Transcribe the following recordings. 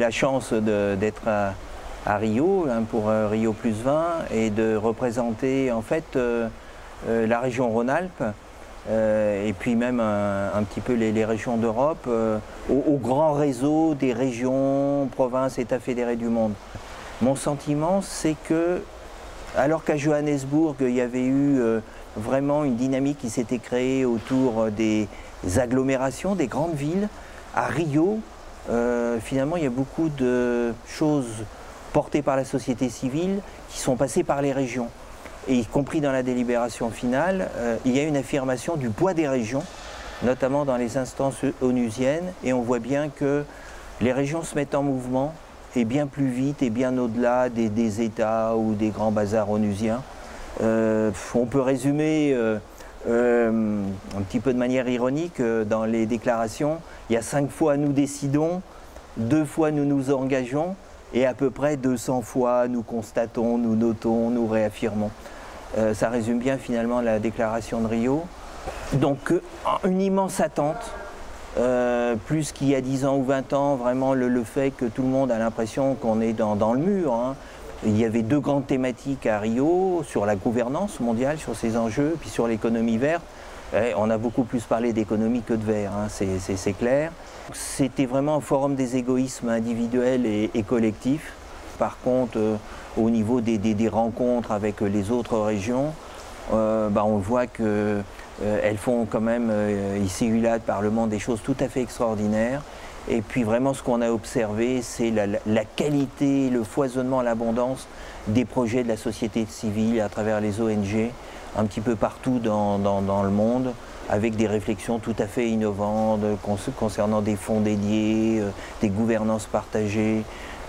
la chance d'être à Rio, hein, pour Rio + 20, et de représenter en fait la région Rhône-Alpes, et puis même un petit peu les régions d'Europe, au grand réseau des régions, provinces, États fédérés du monde. Mon sentiment, c'est que, alors qu'à Johannesburg, il y avait eu vraiment une dynamique qui s'était créée autour des agglomérations, des grandes villes, à Rio, finalement, il y a beaucoup de choses portées par la société civile qui sont passées par les régions. Et y compris dans la délibération finale, il y a une affirmation du poids des régions, notamment dans les instances onusiennes, et on voit bien que les régions se mettent en mouvement, et bien plus vite et bien au-delà des États ou des grands bazars onusiens. On peut résumer un petit peu de manière ironique dans les déclarations. Il y a 5 fois nous décidons, 2 fois nous nous engageons, et à peu près 200 fois nous constatons, nous notons, nous réaffirmons. Ça résume bien finalement la déclaration de Rio. Donc une immense attente, plus qu'il y a 10 ans ou 20 ans, vraiment le fait que tout le monde a l'impression qu'on est dans le mur, hein. Il y avait 2 grandes thématiques à Rio, sur la gouvernance mondiale, sur ces enjeux, puis sur l'économie verte. On a beaucoup plus parlé d'économie que de vert, hein, c'est clair. C'était vraiment un forum des égoïsmes individuels et collectifs. Par contre, au niveau des rencontres avec les autres régions, on voit qu'elles font quand même ici et là par le monde des choses tout à fait extraordinaires. Et puis vraiment ce qu'on a observé, c'est la qualité, le foisonnement, l'abondance des projets de la société civile à travers les ONG, un petit peu partout dans le monde, avec des réflexions tout à fait innovantes concernant des fonds dédiés, des gouvernances partagées,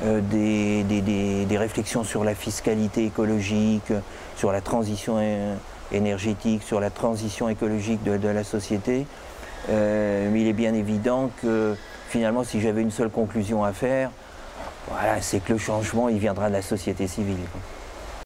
des réflexions sur la fiscalité écologique, sur la transition énergétique, sur la transition écologique de la société. Mais il est bien évident que finalement, si j'avais une seule conclusion à faire, voilà, c'est que le changement, il viendra de la société civile.